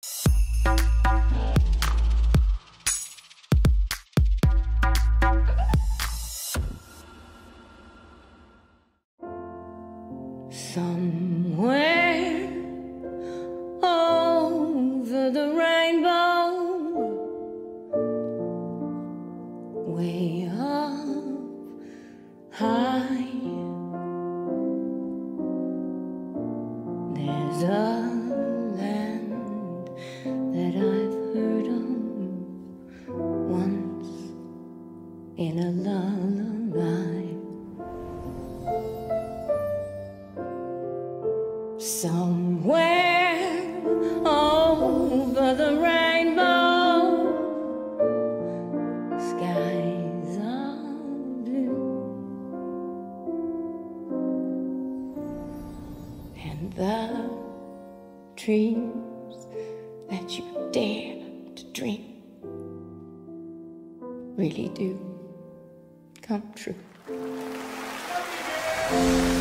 Somewhere over the rainbow, way up high, there's a land that I've heard of once in a lullaby. Somewhere over the rainbow, skies are blue, and the dreams that you dare to dream really do come true.